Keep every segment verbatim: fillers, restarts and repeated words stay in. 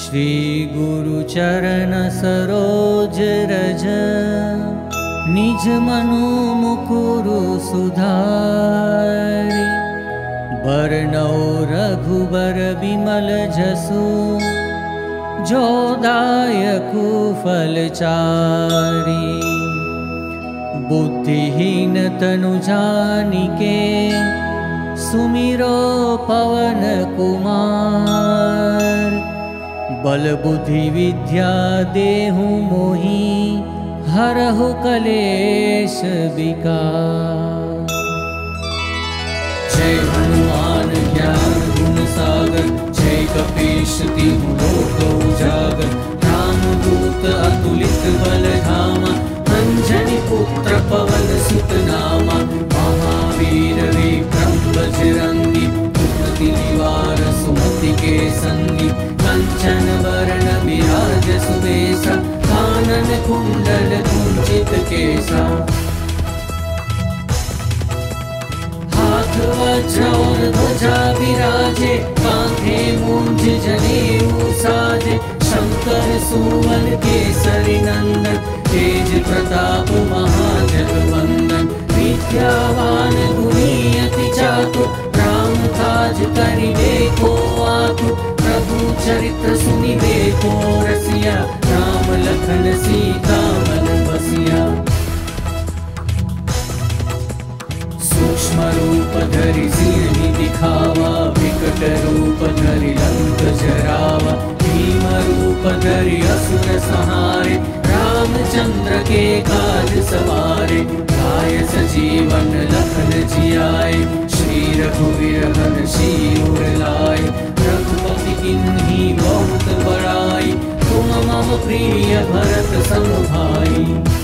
श्री गुरु चरण सरोज रज, निज मनु मुकुरु सुधारि। बरनौ रघुबर बिमल जसु, जो दायकु फलचारि। बुद्धिहीन तनु जानिके, सुमिरो पवन कुमार। बल बुद्धि विद्या देहु मोहि, हरहु कलेश विकार। जय हनुमान ज्ञान गुण सागर, जय कपीश तिहु लोक उजागर। रामदूत अतुलित बल धामा, अंजनी पुत्र पवन सुत नामा। महावीर विक्रम बजरंगी, कुमति निवार सुमति के संगी। कंचन वरण विराज सुबेसा, कानन कुंडल कुंचित केसा। हाथ वज्र और ध्वजा विराजे, कांधे मूंज जनेऊ साजे। शंकर सुवन केसरी नंदन, तेज प्रताप महाजगवंदन। विद्यावान गुणी अति चातुर, राम काज करिबे को आतुर। प्रभु चरित्र सुनिबे को रसिया, राम लखन सीता मन बसिया। सूक्ष्म रूप धरि सिरहि दिखावा, विकट रूप धरि लंक जरावा। भीम रूप धरि असुर संहारे, रामचंद्र के काज सवारे। लाय सजीवन लखन जियाए, श्री रघुवीर हर्षि उर लाए। रघुपति किन्ही बहुत बड़ाई, तुम मम प्रिय भरत सम भाई।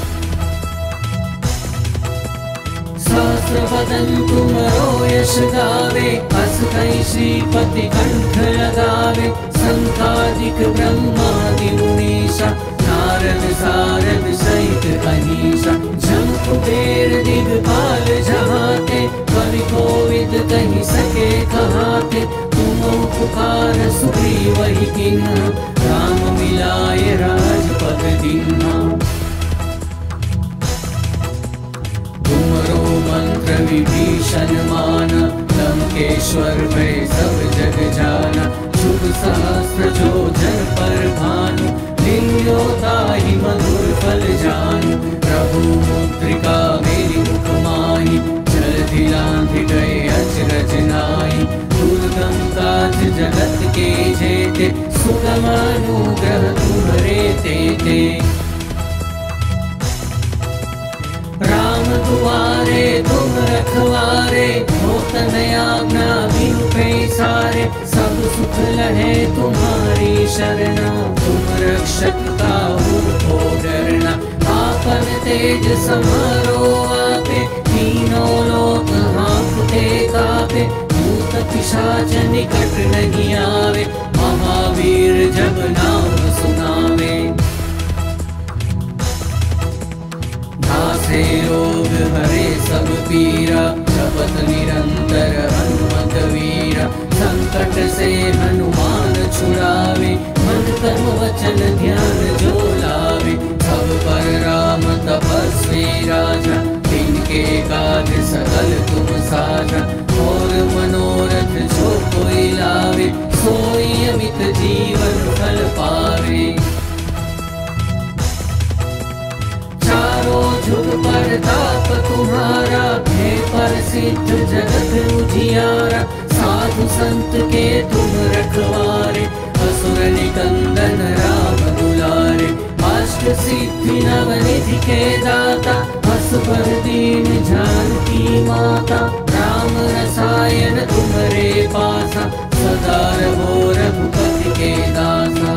सहस्र वदन तुमरो यश गावे, अस कई श्रीपति कंठ लगावे। संकादिक ब्रह्मादि मुनीसा, नारद सारद सहित अहीसा। जम कुबेर दिगपाल जहाते, कवि कोविद कहि सके कहाते। तुम उपकार सुग्रीवहि कीन्हा, राम मिलाय राजपद दीन्हा। तुमरो मंत्र विभीषण माना, लंकेश्वर भय सब जग जाना। शुभ सहस्र जो जन पर भानु, लील्यो ताहि मधुर फल जानू। प्रभु मुद्रिका मेरी मुख माहि, जलधि लांघि गए अचरज नाहि। दुर्गम काज जगत के जेते, सुगम अनुग्रह तुम्हरे तेते। राम दुआरे तुम रखवारे, होतन आज्ञा बिनु पैसारे। सब सुख लहे तुम्हारी शरणा, तुम रक्षक काहू को डरना। आपन तेज समारो आपे, तीनों लोक हांकते कापे। भूत पिशाच निकट नहीं आवे, महावीर जब नाम सुनावे। नासे रोग हरे सब पीरा, जपत निरंतर हनुमत वीरा। संकट से हनुमान छुड़ावे, मन कर्म वचन ध्यान जो लावे। सब पर राम तपस्वी राजा, तिनके काज सकल तुम साजा। और मनोरथ जो कोई लावे, सोई अमित जीवन फल पावे। चारों जुग परताप तुम्हारा, है प्रसिद्ध जगत उजियारा। साधु संत के तुम रखवारे, असुर निकंदन राम दुलारे। अष्ट सिद्धि नवनिधि के दाता, असबर दीन जानकी माता। राम रसायन तुम्हारे पासा, सदा रहो रघुपति के दासा।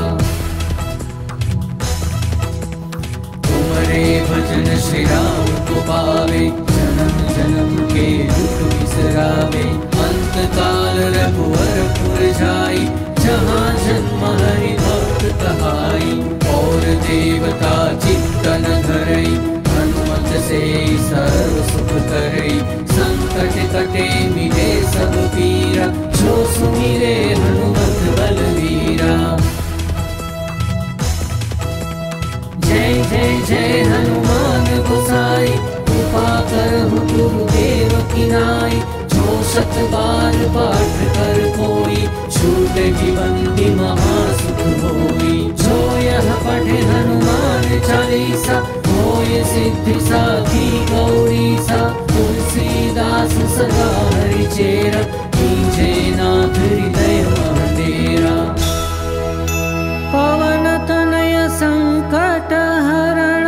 तुम्हारे भजन श्री राम को पावे, जन्म जन्म के दुख बिसरावे। अंत काल रघुवर पुर जाई, जहाँ जन्म हरि भक्त कहाई। और देवता चित्तन धरई, हनुमत से सर्व सुख करई। संकट कटे मिले सब पीरा, जो सुमिरे हनुमत बलवीरा। नाई, जो शत बार पाठ कर कोई, छूटेगी बंदी महासुख होई। जो यह पढ़े हनुमान चालीसा, होय सिद्धि साखी गौरी सा। तुलसीदास सदा हरि चेरा, कीजे नाथ हृदय मह डेरा। पवन तनय संकट हरण,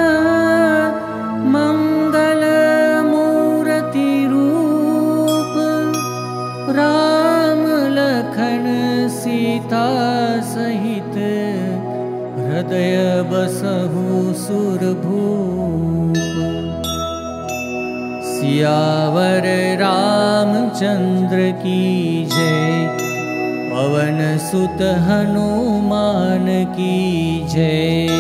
मंगल मूर्ति रूप। राम लखन सीता सहित, हृदय बसहु सुरभूप। सियावर रामचंद्र की जय, पवन सुत हनुमान की जय।